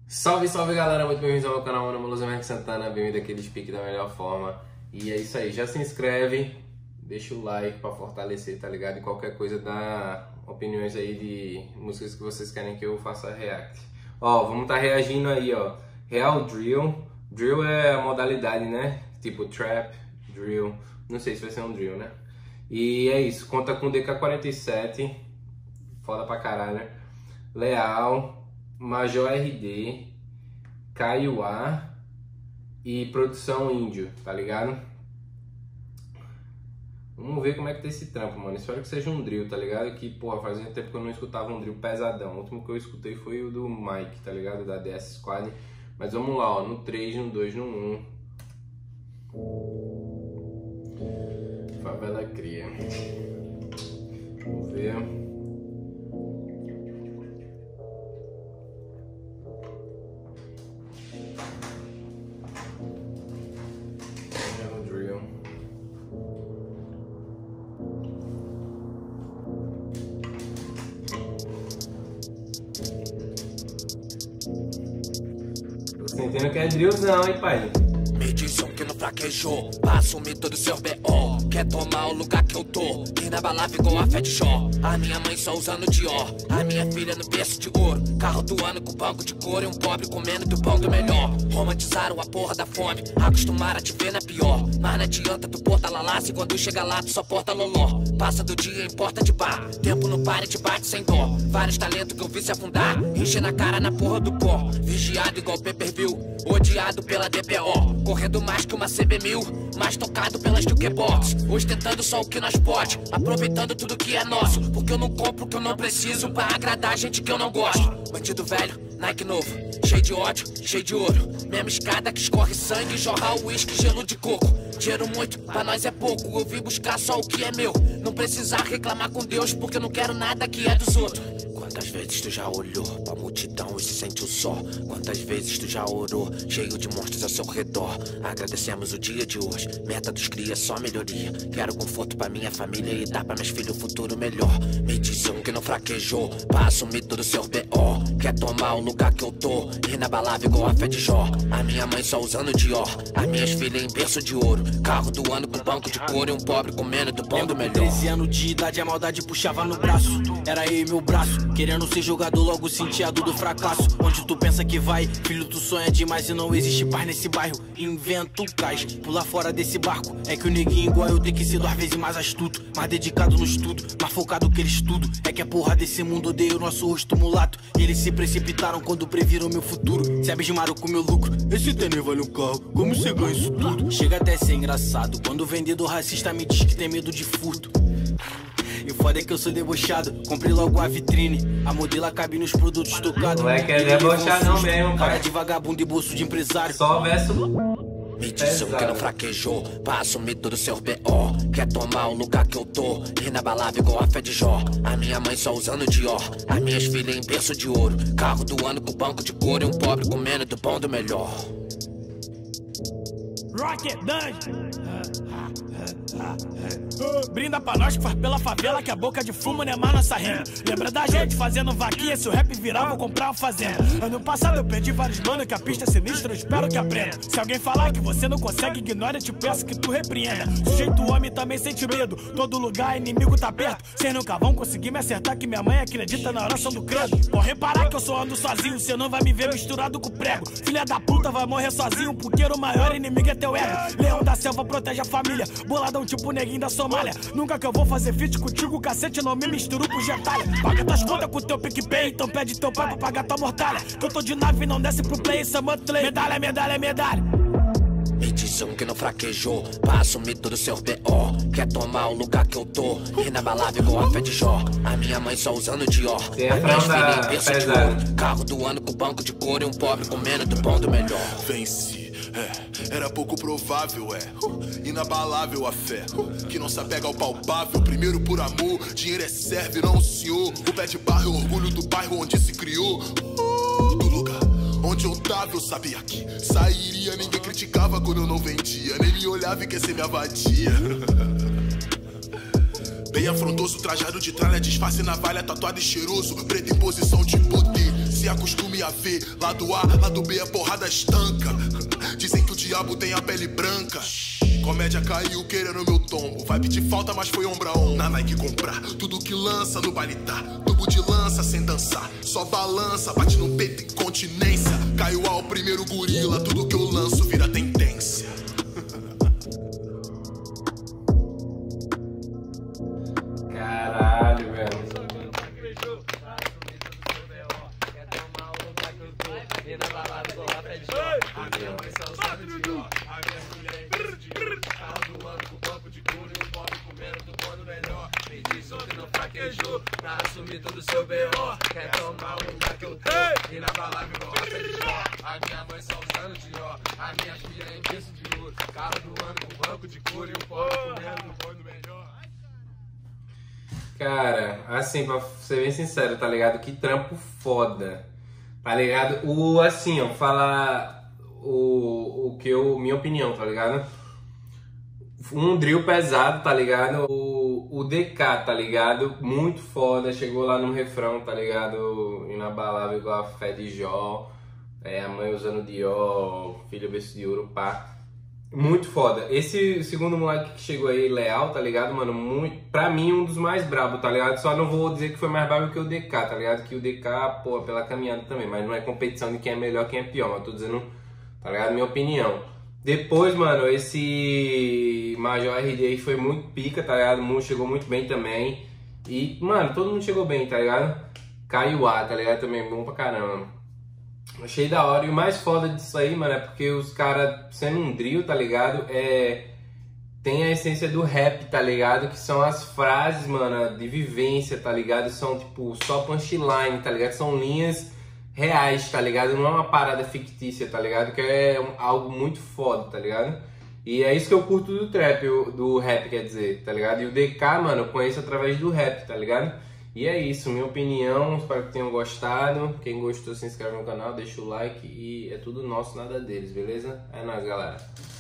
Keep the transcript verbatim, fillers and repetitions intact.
Salve, salve galera, muito bem-vindos ao meu canal, meu nome é Luiz Henrique Santana, bem-vindo aqui do Speak da melhor forma. E é isso aí, já se inscreve, deixa o like pra fortalecer, tá ligado? E qualquer coisa dá opiniões aí de músicas que vocês querem que eu faça react. Ó, vamos estar tá reagindo aí, ó, Real Drill. Drill é a modalidade, né? Tipo trap, drill, não sei se vai ser um drill, né? E é isso, conta com D K quarenta e sete, foda pra caralho, Leal, Major R D, Caio A e Produção Índio, tá ligado? Vamos ver como é que tá esse trampo, mano. Espero que seja um drill, tá ligado? Que, porra, fazia tempo que eu não escutava um drill pesadão. O último que eu escutei foi o do Mike, tá ligado? Da D S Squad. Mas vamos lá, ó, no três, no dois, no um. Favela Cria. Vamos ver. Tô sentindo que é drillzão, hein, pai? Me disse um que não fraquejou, pra assumir todo o seu B O. Quer tomar o lugar que eu tô, ir na balada igual a fé de Jó. A minha mãe só usando Dior, a minha filha no berço de ouro. Carro do ano com banco de couro e um pobre comendo do pão do melhor. Romantizaram a porra da fome, acostumaram a te ver na pior. Mas não adianta tu porta lalá, se quando chega lá tu só porta loló. Passa do dia em porta de bar, tempo no par e te bate sem dó. Vários talentos que eu vi se afundar, enche na cara na porra do pó. Vigiado igual pay-per-view, odiado pela D P O. Correndo mais que uma C B mil, mais tocado pelas jukebox. Ostentando só o que nós pode, aproveitando tudo que é nosso. Porque eu não compro o que eu não preciso pra agradar gente que eu não gosto. Bandido velho, Nike novo, cheio de ódio, cheio de ouro. Mesma escada que escorre sangue, jorra uísque, gelo de coco. Dinheiro muito, pra nós é pouco, eu vim buscar só o que é meu. Não precisar reclamar com Deus, porque eu não quero nada que é dos outros. Quantas vezes tu já olhou pra multidão e se sentiu só? Quantas vezes tu já orou, cheio de monstros ao seu redor? Agradecemos o dia de hoje, meta dos cria é só melhoria. Quero conforto pra minha família e dar pra meus filhos um futuro melhor. Me disse um que não fraquejou, pra assumir todo o seu B O. Quer tomar o lugar que eu tô, ir na balada igual a fé de Jó. A minha mãe só usando Dior, as minhas filhas em berço de ouro. Carro do ano com banco de couro e um pobre comendo do pão do melhor. treze anos de idade a maldade puxava no braço, era eu e meu braço. Querendo ser jogador, logo senti a dor do fracasso. Onde tu pensa que vai, filho, tu sonha demais e não existe paz nesse bairro. Inventa o cais, pula fora desse barco. É que o neguinho igual eu tem que ser duas vezes mais astuto, mais dedicado no estudo, mais focado que eles tudo. É que a porra desse mundo odeia o nosso rosto mulato, e eles se precipitaram quando previram meu futuro. Se abismaram com meu lucro, esse tênis vale um carro, como você ganha isso tudo? Chega até a ser engraçado quando o vendedor racista me diz que tem medo de furto. E foda é que eu sou debochado, comprei logo a vitrine, a modelo cabe nos produtos tocados. Não é que é debochadão mesmo, cara pai. de vagabundo e bolso de empresário. Só verso. Me disse um que não fraquejou, pra assumir todo o seu B O. Quer tomar o lugar que eu tô, ir na balada igual a fé de Jó. A minha mãe só usando Dior, as minhas filhas em berço de ouro. Carro do ano com banco de couro e um pobre comendo do pão do melhor. Rocket Dungeon. Brinda pra nós que faz pela favela, que a boca de fumo não é mais nossa renda. Lembra da gente fazendo vaquinha, se o rap virar vou comprar uma fazenda. Ano passado eu perdi vários manos, que a pista é sinistra, eu espero que aprenda. Se alguém falar que você não consegue, ignora, eu te peço que tu repreenda. Sujeito homem também sente medo, todo lugar inimigo tá perto. Cês nunca vão conseguir me acertar, que minha mãe acredita na oração do credo. Pode reparar que eu só ando sozinho, cê não vai me ver misturado com prego. Filha da puta vai morrer sozinho, porque o maior inimigo é teu ego. Leão da selva protege a família, boladão tipo neguinho da Somália. Nunca que eu vou fazer feat contigo, cacete, não me misturo com gentalha. Paga tuas contas com teu PicPay, então pede teu pai pra pagar tua mortalha. Que eu tô de nave e não desce pro play, isso é monthly. Medalha, medalha, medalha. Me disse um que não fraquejou, pra assumir todo o seu B O. Quer tomar o lugar que eu tô, ir na balada igual a fé de Jó. A minha mãe só usando Dior, as minhas filhas em berço de ouro. Carro do ano com banco de couro e um pobre comendo do pão do melhor. Venci, é, era pouco provável, é uh, inabalável a fé, uh, que não se apega ao palpável. Primeiro por amor, dinheiro é serve, não o senhor. O pé de barro é o orgulho do bairro onde se criou, uh, do lugar onde eu tava. Eu sabia que sairia, ninguém criticava quando eu não vendia, nem me olhava e quer ser minha vadia. Bem afrontoso, trajado de tralha, disfarce navalha, tatuado e cheiroso, preto em posição de poder. Se se acostume a ver. Lado A, lado B, a porrada estanca. Dizem que o diabo tem a pele branca. Comédia caiu querendo meu tombo. Vai pedir falta, mas foi ombro a ombro. Na Nike comprar tudo que lança no baile tá. Tubo de lança sem dançar. Só balança, bate no peito incontinência. Caiu ao primeiro gorila. Tudo que eu lanço vira tendência. Caralho, velho. Pra assumir todo o seu B O. Quer tomar o lugar que eu tô e na balada igual a fé de Jó. A minha mãe só usando de ó. A minha filha em berço de ouro. Carro do ano com banco de couro. E o pobre comendo no boi do melhor. Cara, assim, pra ser bem sincero, tá ligado? Que trampo foda. Tá ligado? O, assim, ó, falar o, o que eu, minha opinião, tá ligado? Um drill pesado, tá ligado? O, o D K, tá ligado? Muito foda, chegou lá no refrão, tá ligado? Inabalável igual a fé de Jó. É, a mãe usando Dior, filho berço de ouro, pá. Muito foda. Esse segundo moleque que chegou aí, Leal, tá ligado, mano? Muito, pra mim, um dos mais brabos, tá ligado? Só não vou dizer que foi mais brabo que o D K, tá ligado? Que o D K, pô, pela caminhada também. Mas não é competição de quem é melhor, quem é pior. Mas eu tô dizendo, tá ligado? Minha opinião. Depois, mano, esse Major R D aí foi muito pica, tá ligado? O mundo chegou muito bem também. E, mano, todo mundo chegou bem, tá ligado? Caio A, tá ligado? Também bom pra caramba. Achei da hora. E o mais foda disso aí, mano, é porque os caras, sendo um drill, tá ligado? É... Tem a essência do rap, tá ligado? Que são as frases, mano, de vivência, tá ligado? São, tipo, só punchline, tá ligado? São linhas reais, tá ligado? Não é uma parada fictícia, tá ligado? Que é um, algo muito foda, tá ligado? E é isso que eu curto do trap, do rap, quer dizer, tá ligado? E o D K, mano, eu conheço através do rap, tá ligado? E é isso, minha opinião, espero que tenham gostado. Quem gostou, se inscreve no canal, deixa o like e é tudo nosso, nada deles, beleza? É nóis, galera.